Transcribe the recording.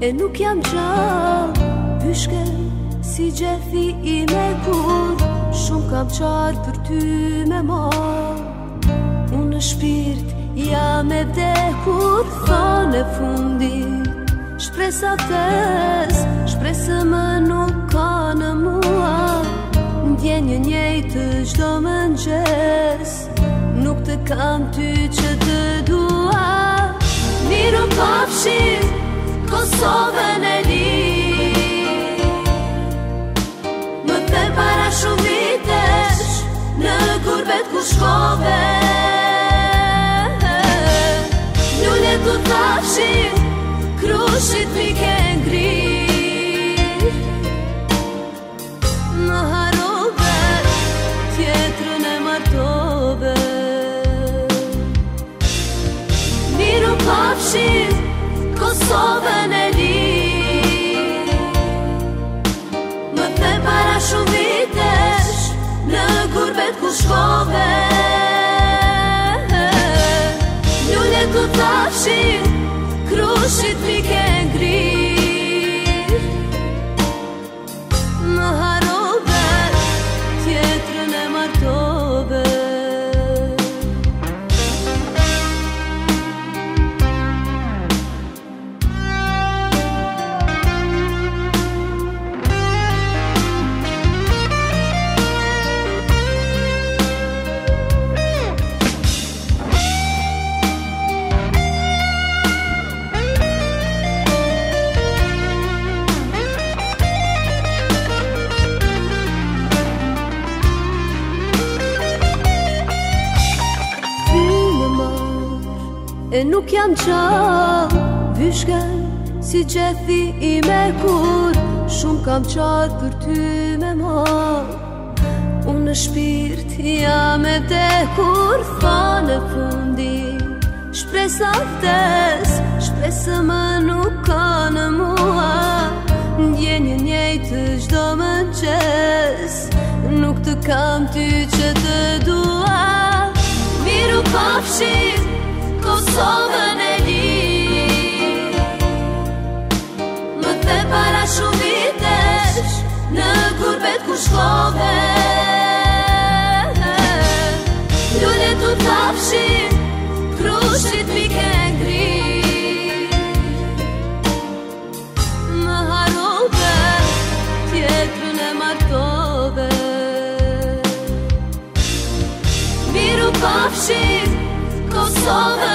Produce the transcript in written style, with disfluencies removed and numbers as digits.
e nuk jam gjallë, pyshke si gjethi i me kur, shumë kam qarë për ty me marë. Unë në shpirt jam e vdekur, thonë e fundit, shpresa ves, shpresa më nuk ka në mua, ndjenjë njejtë çdo mëngjes, nuk të kam ty që të dua. Miru pafshim Kosovën e lirë, më the para shumë vitesh, në gurbet ku shkove, lule ku thafshim, krushit mi ke ngrirë. Më harove, tjetrën e martove, miru pafshim Kosovën e lirë, më the para shumë vitesh, në gurbet ku shkove, lule ku thafshim, krushit mi ke ngrirë. Më harove, tjetrën e martove. E nuk jam gjallë, vyshken si gjethi i me kur, shumë kam qarë për ty me marë. Unë në shpirt jam e vdekur, thonë e fundit, shpresa vdes, shpresa më nuk ka në mua, ndjenjë njejtë çdo mëngjes, nuk të kam ty që të dua. Miru pafshim Kosovën e lirë, më the para shumë vitesh, në gurbet ku shkove, lule tu thafshim, krushit mi ke ngrirë. Më harove, tjetrën e martove, miru pafshim Kosovën